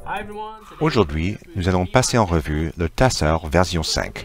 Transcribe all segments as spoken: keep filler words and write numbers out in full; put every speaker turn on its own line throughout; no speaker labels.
Aujourd'hui, nous allons passer en revue le tasseur version cinq.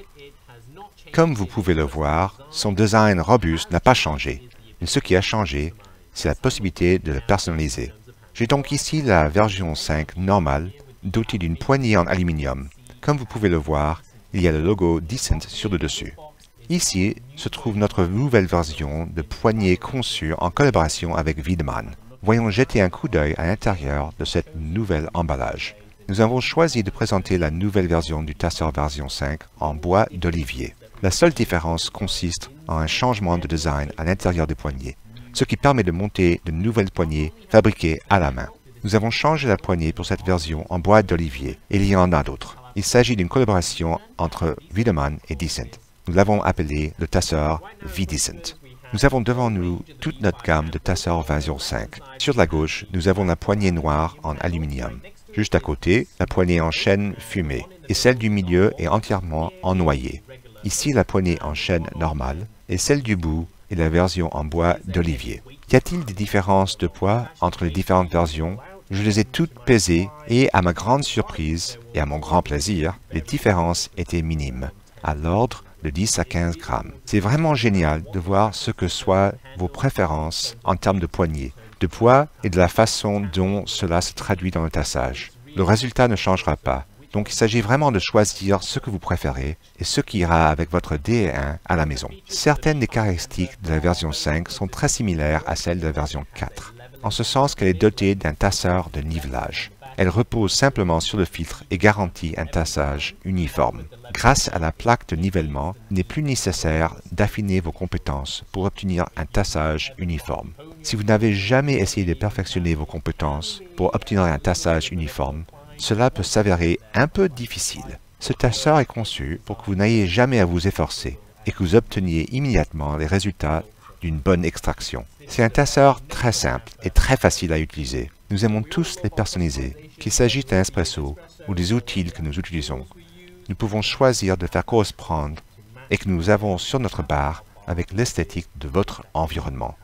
Comme vous pouvez le voir, son design robuste n'a pas changé, mais ce qui a changé, c'est la possibilité de le personnaliser. J'ai donc ici la version cinq normale, dotée d'une poignée en aluminium. Comme vous pouvez le voir, il y a le logo Decent sur le dessus. Ici se trouve notre nouvelle version de poignée conçue en collaboration avec Wiedemann. Voyons jeter un coup d'œil à l'intérieur de cette nouvelle emballage. Nous avons choisi de présenter la nouvelle version du tasseur version cinq en bois d'olivier. La seule différence consiste en un changement de design à l'intérieur des poignées, ce qui permet de monter de nouvelles poignées fabriquées à la main. Nous avons changé la poignée pour cette version en bois d'olivier, et il y en a d'autres. Il s'agit d'une collaboration entre Wiedemann et Decent. Nous l'avons appelé le tasseur V-Decent. Nous avons devant nous toute notre gamme de tasseurs version cinq. Sur la gauche, nous avons la poignée noire en aluminium. Juste à côté, la poignée en chêne fumé, et celle du milieu est entièrement en noyer. Ici, la poignée en chêne normale, et celle du bout est la version en bois d'olivier. Y a-t-il des différences de poids entre les différentes versions? Je les ai toutes pesées, et à ma grande surprise, et à mon grand plaisir, les différences étaient minimes, à l'ordre de dix à quinze grammes. C'est vraiment génial de voir ce que soient vos préférences en termes de poignée, de poids et de la façon dont cela se traduit dans le tassage. Le résultat ne changera pas, donc il s'agit vraiment de choisir ce que vous préférez et ce qui ira avec votre D un à la maison. Certaines des caractéristiques de la version cinq sont très similaires à celles de la version quatre, en ce sens qu'elle est dotée d'un tasseur de nivelage. Elle repose simplement sur le filtre et garantit un tassage uniforme. Grâce à la plaque de nivellement, il n'est plus nécessaire d'affiner vos compétences pour obtenir un tassage uniforme. Si vous n'avez jamais essayé de perfectionner vos compétences pour obtenir un tassage uniforme, cela peut s'avérer un peu difficile. Ce tasseur est conçu pour que vous n'ayez jamais à vous efforcer et que vous obteniez immédiatement les résultats d'une bonne extraction. C'est un tasseur très simple et très facile à utiliser. Nous aimons tous les personnaliser, qu'il s'agisse d'un espresso ou des outils que nous utilisons. Nous pouvons choisir de faire correspondre et que nous avons sur notre barre avec l'esthétique de votre environnement.